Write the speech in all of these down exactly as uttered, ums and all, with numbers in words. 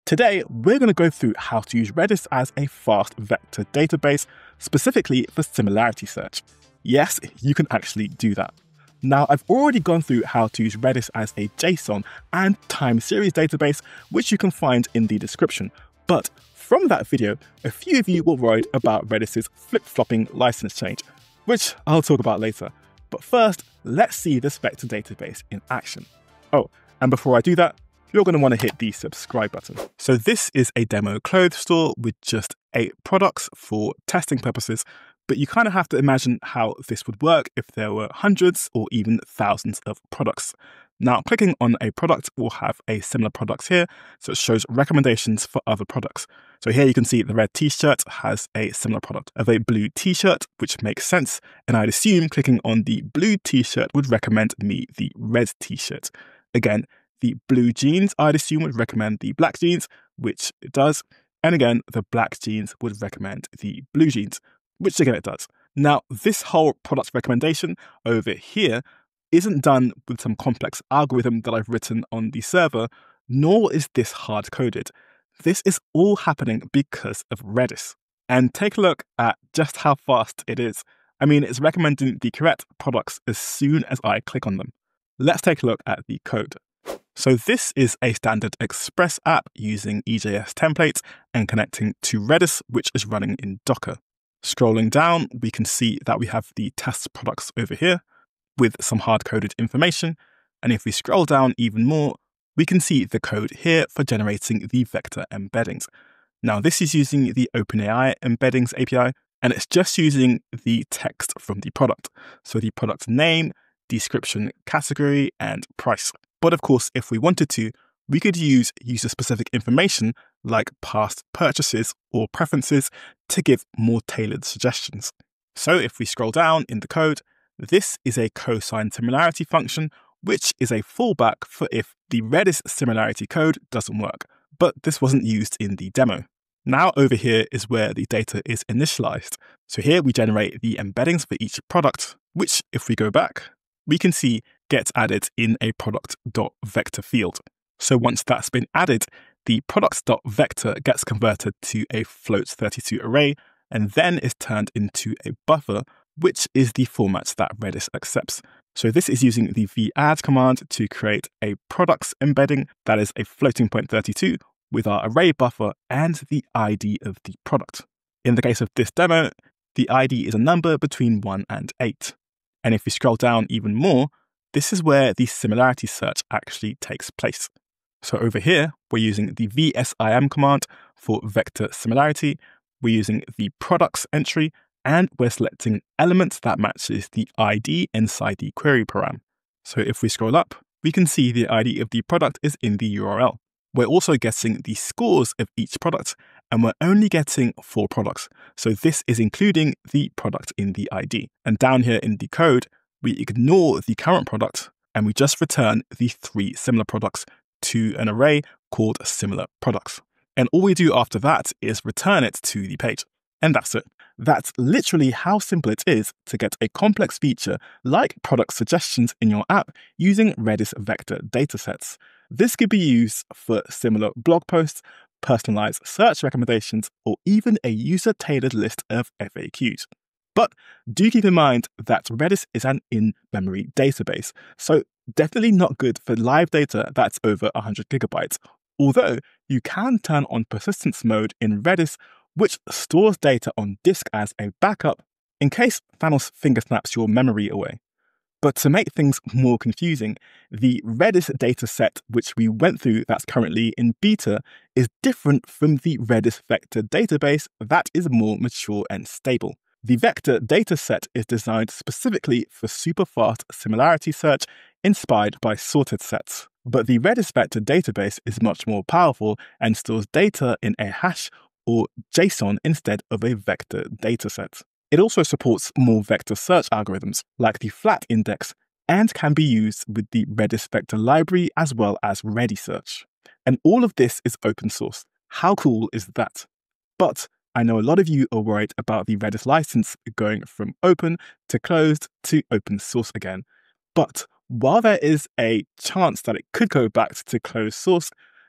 Today, we're going to go through how to use Redis as a fast vector database, specifically for similarity search. Yes, you can actually do that. Now, I've already gone through how to use Redis as a JSON and time series database, which you can find in the description. But from that video, a few of you were worried about Redis's flip-flopping license change, which I'll talk about later. But first, let's see this vector database in action. Oh, and before I do that, you're going to want to hit the subscribe button. So this is a demo clothes store with just eight products for testing purposes, but you kind of have to imagine how this would work if there were hundreds or even thousands of products. Now, clicking on a product will have a similar products here, so it shows recommendations for other products. So here you can see the red t-shirt has a similar product of a blue t-shirt, which makes sense, and I'd assume clicking on the blue t-shirt would recommend me the red t-shirt. Again, the blue jeans, I'd assume, would recommend the black jeans, which it does. And again, the black jeans would recommend the blue jeans, which again it does. Now, this whole product recommendation over here isn't done with some complex algorithm that I've written on the server, nor is this hard-coded. This is all happening because of Redis. And take a look at just how fast it is. I mean, it's recommending the correct products as soon as I click on them. Let's take a look at the code. So this is a standard Express app using E J S templates and connecting to Redis, which is running in Docker. Scrolling down, we can see that we have the test products over here with some hard-coded information. And if we scroll down even more, we can see the code here for generating the vector embeddings. Now, this is using the OpenAI embeddings A P I, and it's just using the text from the product. So the product name, description, category, and price. But of course, if we wanted to, we could use user-specific information like past purchases or preferences to give more tailored suggestions. So if we scroll down in the code, this is a cosine similarity function, which is a fallback for if the Redis similarity code doesn't work. But this wasn't used in the demo. Now over here is where the data is initialized. So here we generate the embeddings for each product, which if we go back, we can see gets added in a product.vector field. So once that's been added, the products.vector gets converted to a float thirty-two array and then is turned into a buffer, which is the format that Redis accepts. So this is using the vadd command to create a products embedding that is a floating point thirty-two with our array buffer and the I D of the product. In the case of this demo, the I D is a number between one and eight. And if we scroll down even more, this is where the similarity search actually takes place. So over here, we're using the vsim command for vector similarity, we're using the products entry, and we're selecting elements that matches the I D inside the query param. So if we scroll up, we can see the I D of the product is in the U R L. We're also getting the scores of each product, and we're only getting four products. So this is including the product in the I D. And down here in the code, we ignore the current product, and we just return the three similar products to an array called similar products. And all we do after that is return it to the page. And that's it. That's literally how simple it is to get a complex feature like product suggestions in your app using Redis vector datasets. This could be used for similar blog posts, personalized search recommendations, or even a user-tailored list of F A Qs. But do keep in mind that Redis is an in-memory database, so definitely not good for live data that's over one hundred gigabytes, although you can turn on persistence mode in Redis, which stores data on disk as a backup in case Thanos finger snaps your memory away. But to make things more confusing, the Redis dataset which we went through that's currently in beta is different from the Redis vector database that is more mature and stable. The vector dataset is designed specifically for super fast similarity search inspired by sorted sets. But the Redis vector database is much more powerful and stores data in a hash or JSON instead of a vector dataset. It also supports more vector search algorithms, like the flat index, and can be used with the Redis vector library as well as Redisearch. And all of this is open source. How cool is that? But I know a lot of you are worried about the Redis license going from open to closed to open source again. But while there is a chance that it could go back to closed source,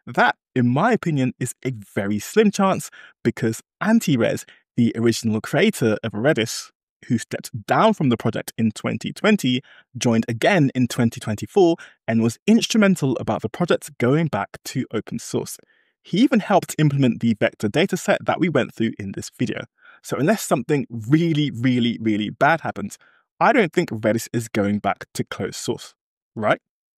That, in my opinion, is a very slim chance because Anti-Res, the original creator of Redis, who stepped down from the project in twenty twenty, joined again in twenty twenty-four and was instrumental about the project going back to open source. He even helped implement the vector dataset that we went through in this video. So unless something really, really, really bad happens, I don't think Redis is going back to closed source, right?